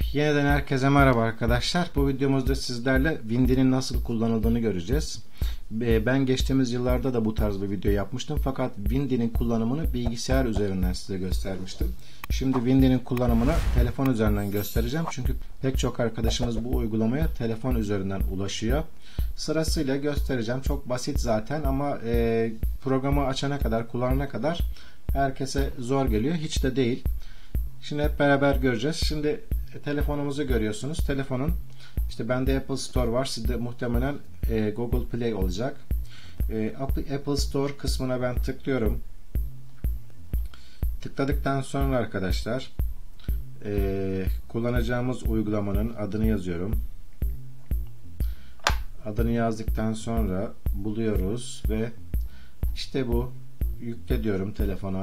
Yeniden herkese merhaba arkadaşlar. Bu videomuzda sizlerle Windy'nin nasıl kullanıldığını göreceğiz. Ben geçtiğimiz yıllarda da bu tarz bir video yapmıştım. Fakat Windy'nin kullanımını bilgisayar üzerinden size göstermiştim. Şimdi Windy'nin kullanımını telefon üzerinden göstereceğim. Çünkü pek çok arkadaşımız bu uygulamaya telefon üzerinden ulaşıyor. Sırasıyla göstereceğim. Çok basit zaten ama programı açana kadar, kullanana kadar herkese zor geliyor. Hiç de değil. Şimdi hep beraber göreceğiz. Şimdi telefonumuzu görüyorsunuz. Telefonun işte bende Apple Store var. Sizde muhtemelen Google Play olacak. Apple Store kısmına ben tıklıyorum. Tıkladıktan sonra arkadaşlar kullanacağımız uygulamanın adını yazıyorum. Adını yazdıktan sonra buluyoruz ve işte bu. Yükle diyorum telefona.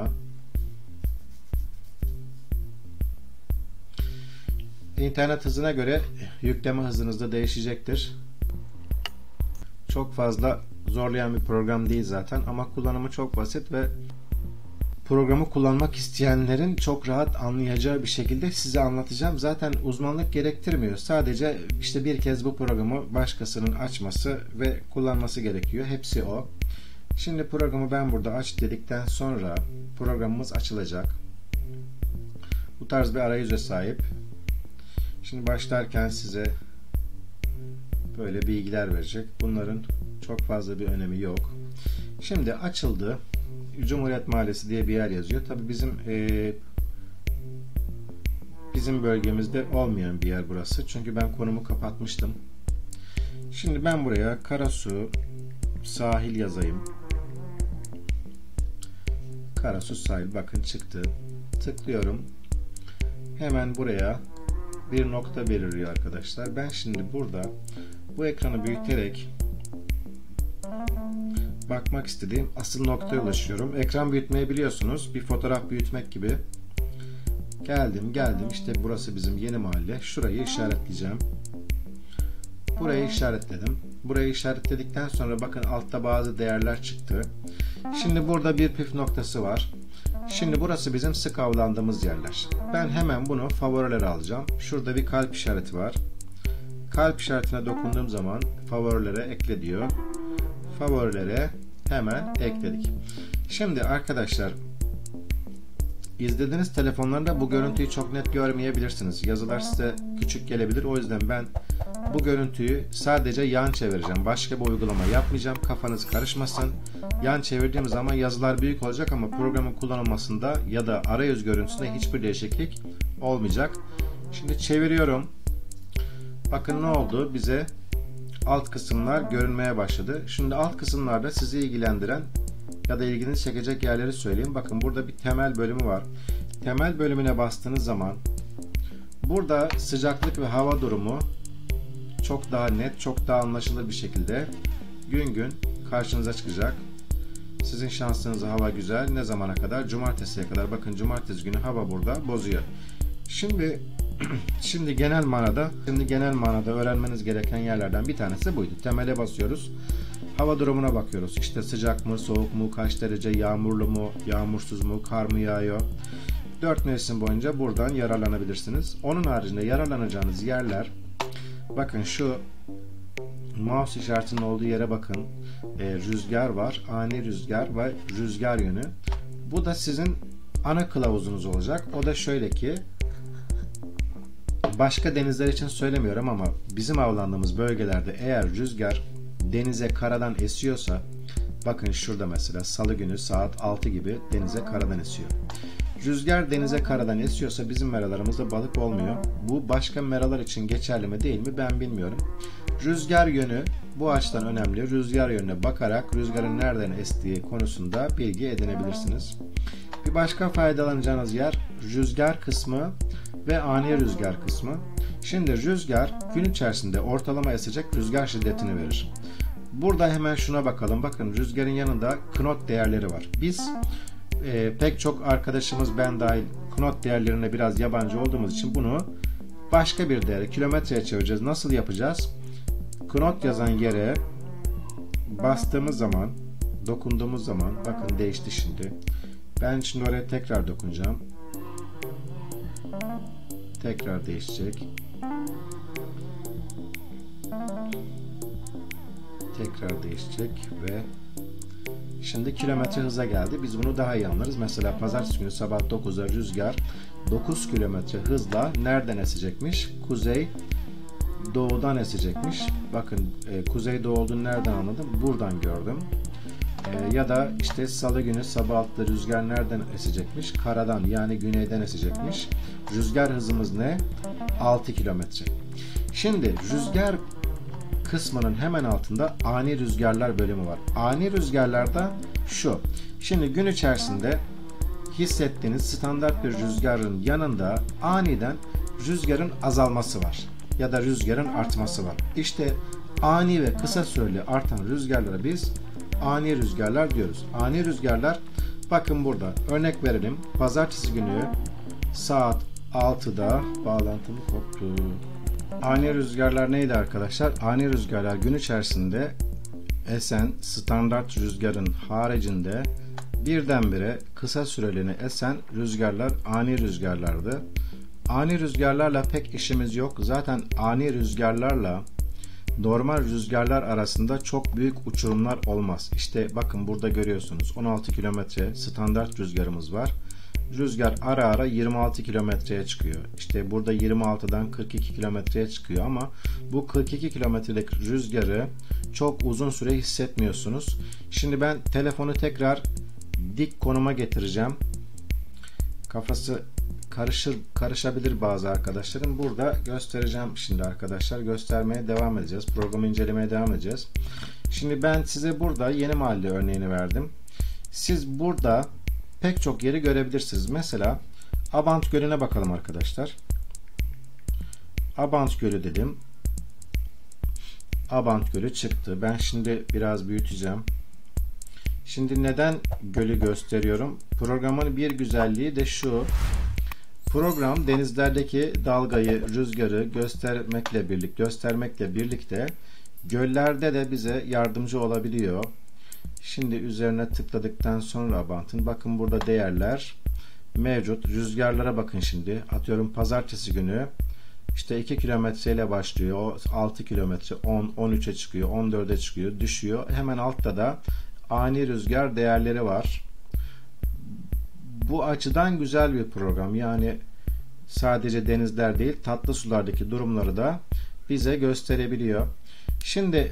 İnternet hızına göre yükleme hızınız da değişecektir. Çok fazla zorlayan bir program değil zaten ama kullanımı çok basit ve programı kullanmak isteyenlerin çok rahat anlayacağı bir şekilde size anlatacağım. Zaten uzmanlık gerektirmiyor. Sadece işte bir kez bu programı başkasının açması ve kullanması gerekiyor. Hepsi o. Şimdi programı ben burada aç dedikten sonra programımız açılacak. Bu tarz bir arayüze sahip. Şimdi başlarken size böyle bilgiler verecek. Bunların çok fazla bir önemi yok. Şimdi açıldı. Cumhuriyet Mahallesi diye bir yer yazıyor. Tabii bizim bölgemizde olmayan bir yer burası. Çünkü ben konumu kapatmıştım. Şimdi ben buraya Karasu sahil yazayım. Karasu sahil bakın çıktı. Tıklıyorum. Hemen buraya bir nokta belirliyor arkadaşlar. Ben şimdi burada bu ekranı büyüterek bakmak istediğim asıl noktaya ulaşıyorum. Ekran büyütmeyi biliyorsunuz. Bir fotoğraf büyütmek gibi. Geldim. İşte burası bizim yeni mahalle. Şurayı işaretleyeceğim. Burayı işaretledim. Burayı işaretledikten sonra bakın altta bazı değerler çıktı. Şimdi burada bir püf noktası var. Şimdi burası bizim sık avlandığımız yerler. Ben hemen bunu favorilere alacağım. Şurada bir kalp işareti var. Kalp işaretine dokunduğum zaman favorilere ekle diyor. Favorilere hemen ekledik. Şimdi arkadaşlar izlediğiniz telefonlarda bu görüntüyü çok net görmeyebilirsiniz. Yazılar size küçük gelebilir. O yüzden ben bu görüntüyü sadece yan çevireceğim. Başka bir uygulama yapmayacağım. Kafanız karışmasın. Yan çevirdiğim zaman yazılar büyük olacak ama programın kullanılmasında ya da arayüz görüntüsünde hiçbir değişiklik olmayacak. Şimdi çeviriyorum. Bakın ne oldu? Bize alt kısımlar görünmeye başladı. Şimdi alt kısımlarda sizi ilgilendiren ya da ilginizi çekecek yerleri söyleyeyim. Bakın burada bir temel bölümü var. Temel bölümüne bastığınız zaman burada sıcaklık ve hava durumu çok daha net, çok daha anlaşılır bir şekilde gün gün karşınıza çıkacak. Sizin şansınıza hava güzel. Ne zamana kadar? Cumartesiye kadar. Bakın cumartesi günü hava burada bozuyor. Şimdi genel manada öğrenmeniz gereken yerlerden bir tanesi buydu. Temele basıyoruz. Hava durumuna bakıyoruz. İşte sıcak mı, soğuk mu, kaç derece, yağmurlu mu, yağmursuz mu, kar mı yağıyor? 4 mevsim boyunca buradan yararlanabilirsiniz. Onun haricinde yararlanacağınız yerler, bakın şu mouse işaretinin olduğu yere bakın. Rüzgar var, ani rüzgar ve rüzgar yönü. Bu da sizin ana kılavuzunuz olacak. O da şöyle ki, başka denizler için söylemiyorum ama bizim avlandığımız bölgelerde eğer rüzgar denize karadan esiyorsa, bakın şurada mesela salı günü saat 6 gibi denize karadan esiyor. Rüzgar denize karadan esiyorsa bizim meralarımızda balık olmuyor. Bu başka meralar için geçerli mi değil mi ben bilmiyorum. Rüzgar yönü bu açıdan önemli. Rüzgar yönüne bakarak rüzgarın nereden estiği konusunda bilgi edinebilirsiniz. Bir başka faydalanacağınız yer rüzgar kısmı ve ani rüzgar kısmı. Şimdi rüzgar gün içerisinde ortalama esecek rüzgar şiddetini verir. Burada hemen şuna bakalım. Bakın rüzgarın yanında knot değerleri var. Biz pek çok arkadaşımız ben dahil knot değerlerine biraz yabancı olduğumuz için bunu başka bir değere kilometreye çevireceğiz. Nasıl yapacağız? Knot yazan yere bastığımız zaman, dokunduğumuz zaman bakın değişti şimdi. Ben şimdi oraya tekrar dokunacağım. Tekrar değişecek. Tekrar değişecek ve şimdi kilometre hıza geldi. Biz bunu daha iyi anlarız. Mesela pazartesi günü sabah 9'da rüzgar 9 kilometre hızla nereden esecekmiş? Kuzey doğudan esecekmiş. Bakın kuzey doğu olduğunu nereden anladım? Buradan gördüm. Ya da işte salı günü sabah 6'da rüzgar nereden esecekmiş? Karadan, yani güneyden esecekmiş. Rüzgar hızımız ne? 6 kilometre. Şimdi rüzgar kısmının hemen altında ani rüzgarlar bölümü var. Ani rüzgarlarda şu. Şimdi gün içerisinde hissettiğiniz standart bir rüzgarın yanında aniden rüzgarın azalması var. Ya da rüzgarın artması var. İşte ani ve kısa süreli artan rüzgarlara biz ani rüzgarlar diyoruz. Ani rüzgarlar, bakın burada örnek verelim. Pazartesi günü saat 6'da bağlantım koptu. Ani rüzgarlar neydi arkadaşlar? Ani rüzgarlar gün içerisinde esen standart rüzgarın haricinde birdenbire kısa süreliğine esen rüzgarlar ani rüzgarlardı. Ani rüzgarlarla pek işimiz yok. Zaten ani rüzgarlarla normal rüzgarlar arasında çok büyük uçurumlar olmaz. İşte bakın burada görüyorsunuz 16 kilometre standart rüzgarımız var. Rüzgar ara ara 26 kilometreye çıkıyor. İşte burada 26'dan 42 kilometreye çıkıyor ama bu 42 kilometredeki rüzgarı çok uzun süre hissetmiyorsunuz. Şimdi ben telefonu tekrar dik konuma getireceğim. Kafası karışabilir bazı arkadaşlarım. Burada göstereceğim şimdi arkadaşlar. Göstermeye devam edeceğiz. Programı incelemeye devam edeceğiz. Şimdi ben size burada Yeni Mahalle örneğini verdim. Siz burada pek çok yeri görebilirsiniz. Mesela Abant Gölü'ne bakalım arkadaşlar. Abant Gölü dedim. Abant Gölü çıktı. Ben şimdi biraz büyüteceğim. Şimdi neden gölü gösteriyorum? Programın bir güzelliği de şu. Program denizlerdeki dalgayı, rüzgarı göstermekle birlikte göllerde de bize yardımcı olabiliyor. Şimdi üzerine tıkladıktan sonra Abant'ın, bakın burada değerler mevcut. Rüzgarlara bakın şimdi. Atıyorum pazartesi günü işte 2 kilometre ile başlıyor. 6 kilometre, 10, 13'e çıkıyor, 14'e çıkıyor, düşüyor. Hemen altta da ani rüzgar değerleri var. Bu açıdan güzel bir program. Yani sadece denizler değil, tatlı sulardaki durumları da bize gösterebiliyor. Şimdi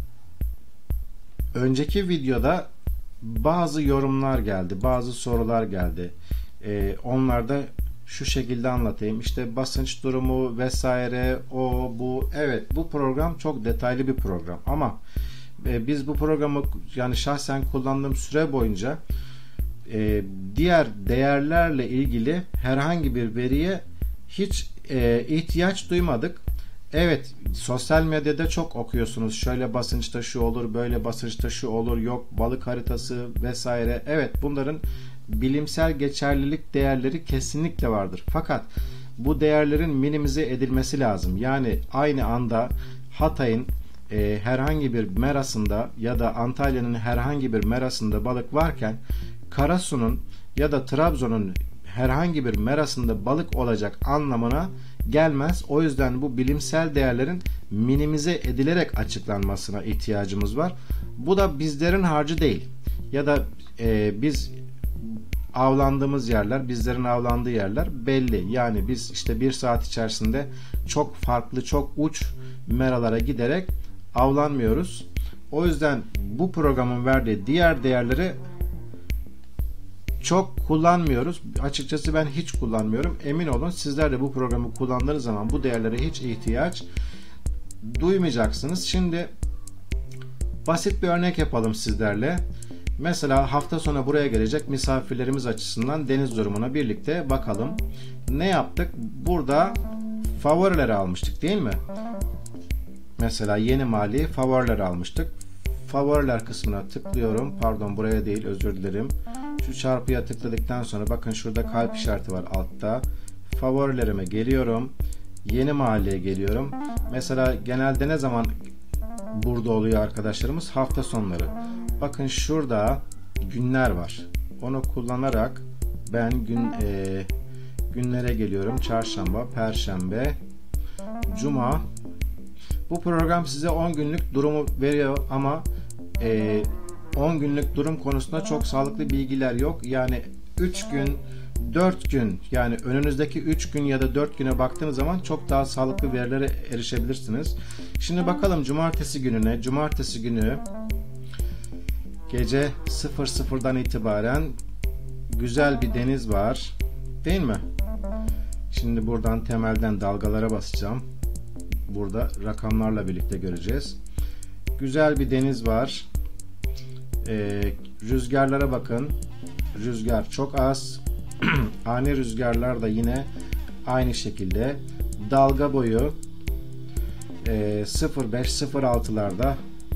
önceki videoda bazı yorumlar geldi, bazı sorular geldi. Onlar da şu şekilde anlatayım. İşte basınç durumu vesaire, o bu. Evet, bu program çok detaylı bir program ama biz bu programı, yani şahsen kullandığım süre boyunca diğer değerlerle ilgili herhangi bir veriye hiç ihtiyaç duymadık. Evet, sosyal medyada çok okuyorsunuz. Şöyle basınçta şu olur, böyle basınçta şu olur, yok balık haritası vesaire. Evet, bunların bilimsel geçerlilik değerleri kesinlikle vardır. Fakat bu değerlerin minimize edilmesi lazım. Yani aynı anda Hatay'ın herhangi bir merasında ya da Antalya'nın herhangi bir merasında balık varken Karasu'nun ya da Trabzon'un herhangi bir merasında balık olacak anlamına gelmez. O yüzden bu bilimsel değerlerin minimize edilerek açıklanmasına ihtiyacımız var. Bu da bizlerin harcı değil. Ya da biz avlandığımız yerler, bizlerin avlandığı yerler belli. Yani biz işte bir saat içerisinde çok farklı, çok uç meralara giderek avlanmıyoruz. O yüzden bu programın verdiği diğer değerleri çok kullanmıyoruz. Açıkçası ben hiç kullanmıyorum. Emin olun, sizler de bu programı kullandığınız zaman bu değerlere hiç ihtiyaç duymayacaksınız. Şimdi basit bir örnek yapalım sizlerle. Mesela hafta sonu buraya gelecek misafirlerimiz açısından deniz durumuna birlikte bakalım. Ne yaptık? Burada favorileri almıştık değil mi? Mesela Yeni Mahalle'yi favorileri almıştık. Favoriler kısmına tıklıyorum. Pardon, buraya değil, özür dilerim. Şu çarpıya tıkladıktan sonra bakın şurada kalp işareti var altta. Favorilerime geliyorum. Yeni Mahalle'ye geliyorum. Mesela genelde ne zaman burada oluyor arkadaşlarımız? Hafta sonları. Bakın şurada günler var. Onu kullanarak ben Günlere geliyorum. Çarşamba, Perşembe, Cuma. Bu program size 10 günlük durumu veriyor ama 10 günlük durum konusunda çok sağlıklı bilgiler yok. Yani 3 gün, 4 gün, yani önünüzdeki 3 gün ya da 4 güne baktığınız zaman çok daha sağlıklı verilere erişebilirsiniz. Şimdi bakalım cumartesi gününe. Cumartesi günü gece 00'dan itibaren güzel bir deniz var. Değil mi? Şimdi buradan temelden dalgalara basacağım. Burada rakamlarla birlikte göreceğiz. Güzel bir deniz var. Rüzgarlara bakın. Rüzgar çok az. Ani rüzgarlar da yine aynı şekilde. Dalga boyu 0.5-0.6'larda.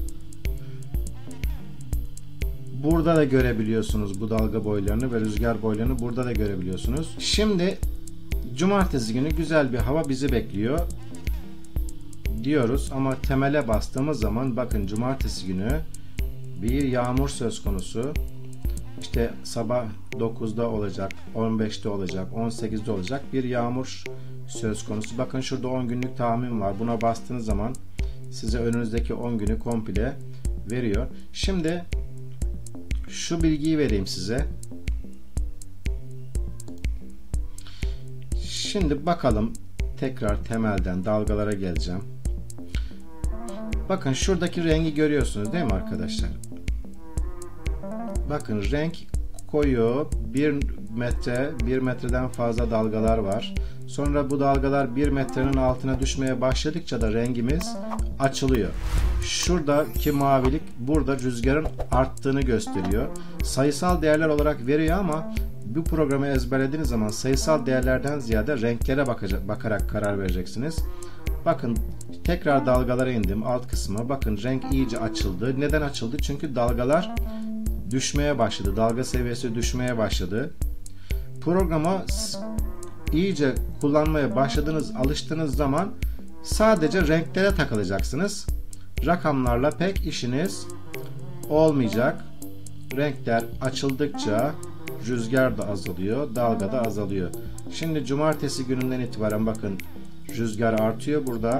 Burada da görebiliyorsunuz bu dalga boylarını ve rüzgar boylarını burada da görebiliyorsunuz. Şimdi cumartesi günü güzel bir hava bizi bekliyor diyoruz ama temele bastığımız zaman bakın cumartesi günü bir yağmur söz konusu. İşte sabah 9'da olacak, 15'te olacak, 18'de olacak bir yağmur söz konusu. Bakın şurada 10 günlük tahmin var. Buna bastığınız zaman size önünüzdeki 10 günü komple veriyor. Şimdi şu bilgiyi vereyim size. Şimdi bakalım, tekrar temelden dalgalara geleceğim. Bakın şuradaki rengi görüyorsunuz değil mi arkadaşlar? Bakın renk koyu, 1 metreden fazla dalgalar var. Sonra bu dalgalar 1 metrenin altına düşmeye başladıkça da rengimiz açılıyor. Şuradaki mavilik burada rüzgarın arttığını gösteriyor. Sayısal değerler olarak veriyor ama bu programı ezberlediğiniz zaman sayısal değerlerden ziyade renklere bakarak karar vereceksiniz. Bakın tekrar dalgalara indim, alt kısma. Bakın renk iyice açıldı. Neden açıldı? Çünkü dalgalar düşmeye başladı. Dalga seviyesi düşmeye başladı. Programa iyice kullanmaya başladığınız, alıştığınız zaman sadece renklere takılacaksınız. Rakamlarla pek işiniz olmayacak. Renkler açıldıkça rüzgar da azalıyor, dalga da azalıyor. Şimdi cumartesi gününden itibaren bakın rüzgar artıyor burada.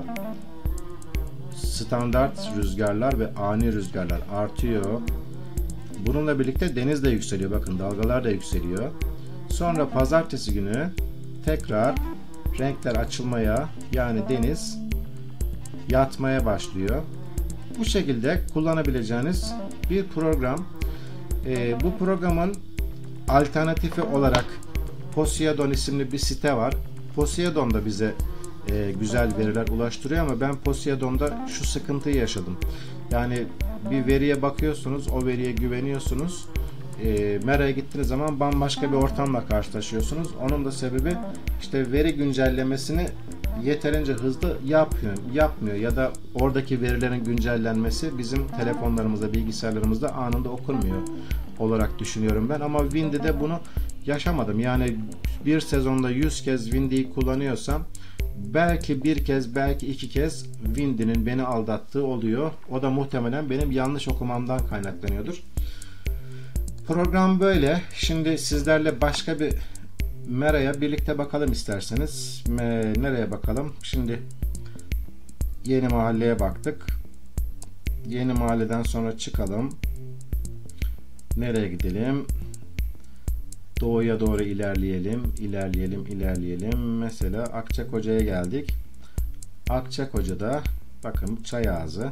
Standart rüzgarlar ve ani rüzgarlar artıyor. Bununla birlikte deniz de yükseliyor. Bakın dalgalar da yükseliyor. Sonra pazartesi günü tekrar renkler açılmaya, yani deniz yatmaya başlıyor. Bu şekilde kullanabileceğiniz bir program. Bu programın alternatifi olarak Poseidon isimli bir site var. Poseidon da bize güzel veriler ulaştırıyor ama ben Poseidon'da şu sıkıntıyı yaşadım. Yani bir veriye bakıyorsunuz, o veriye güveniyorsunuz. Mera'ya gittiğiniz zaman bambaşka bir ortamla karşılaşıyorsunuz. Onun da sebebi işte veri güncellemesini yeterince hızlı yapmıyor ya da oradaki verilerin güncellenmesi bizim telefonlarımızda, bilgisayarlarımızda anında okunmuyor olarak düşünüyorum ben. Ama Windy'de bunu yaşamadım. Yani bir sezonda 100 kez Windy'yi kullanıyorsam belki bir kez, belki 2 kez Windy'nin beni aldattığı oluyor. O da muhtemelen benim yanlış okumamdan kaynaklanıyordur. Program böyle. Şimdi sizlerle başka bir Mera'ya birlikte bakalım isterseniz. Nereye bakalım? Şimdi Yeni Mahalle'ye baktık. Yeni Mahalle'den sonra çıkalım. Nereye gidelim? Doğuya doğru ilerleyelim. Mesela Akçakoca'ya geldik. Akçakoca'da bakın çay ağzı.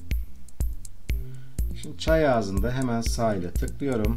Şimdi çay ağzında hemen sahile tıklıyorum.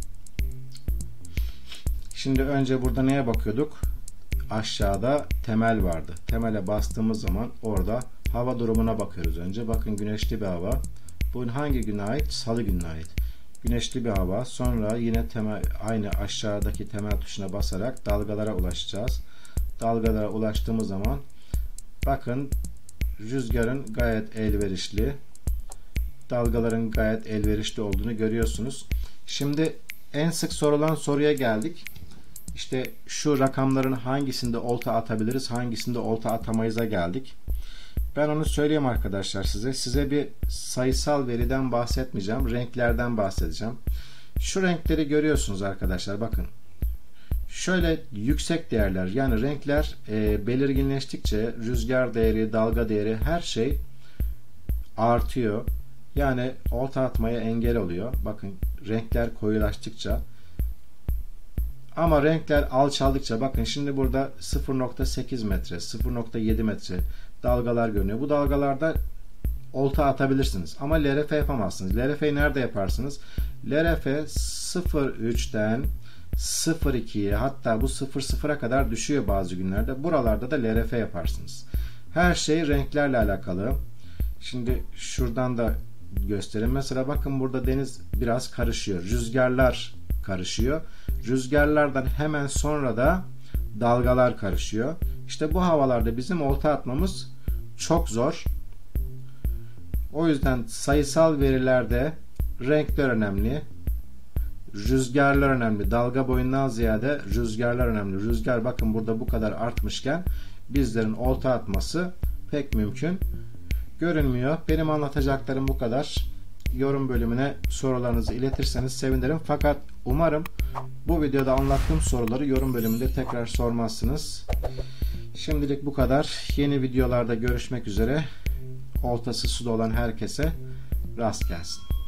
Şimdi önce burada neye bakıyorduk? Aşağıda temel vardı. Temele bastığımız zaman orada hava durumuna bakıyoruz önce. Bakın güneşli bir hava. Bu hangi güne ait? Salı gününe ait. Güneşli bir hava. Sonra yine aynı aşağıdaki temel tuşuna basarak dalgalara ulaşacağız. Dalgalara ulaştığımız zaman bakın rüzgarın gayet elverişli, dalgaların gayet elverişli olduğunu görüyorsunuz. Şimdi en sık sorulan soruya geldik. İşte şu rakamların hangisinde olta atabiliriz, hangisinde olta atamayız'a geldik. Ben onu söyleyeyim arkadaşlar size. Size bir sayısal veriden bahsetmeyeceğim. Renklerden bahsedeceğim. Şu renkleri görüyorsunuz arkadaşlar. Bakın. Şöyle yüksek değerler, yani renkler belirginleştikçe rüzgar değeri, dalga değeri, her şey artıyor. Yani olta atmaya engel oluyor. Bakın renkler koyulaştıkça. Ama renkler alçaldıkça, bakın şimdi burada 0.8 metre, 0.7 metre dalgalar görünüyor. Bu dalgalarda olta atabilirsiniz. Ama LRF yapamazsınız. LRF'yi nerede yaparsınız? LRF 0.3'ten 0.2'ye, hatta bu 0.0'a kadar düşüyor bazı günlerde. Buralarda da LRF yaparsınız. Her şey renklerle alakalı. Şimdi şuradan da göstereyim. Mesela bakın burada deniz biraz karışıyor. Rüzgarlar karışıyor. Rüzgarlardan hemen sonra da dalgalar karışıyor. İşte bu havalarda bizim olta atmamız çok zor. O yüzden sayısal verilerde renkler önemli. Rüzgarlar önemli. Dalga boyundan ziyade rüzgarlar önemli. Rüzgar bakın burada bu kadar artmışken bizlerin olta atması pek mümkün görünmüyor. Benim anlatacaklarım bu kadar. Yorum bölümüne sorularınızı iletirseniz sevinirim. Fakat umarım bu videoda anlattığım soruları yorum bölümünde tekrar sormazsınız. Şimdilik bu kadar. Yeni videolarda görüşmek üzere. Oltası suda olan herkese rast gelsin.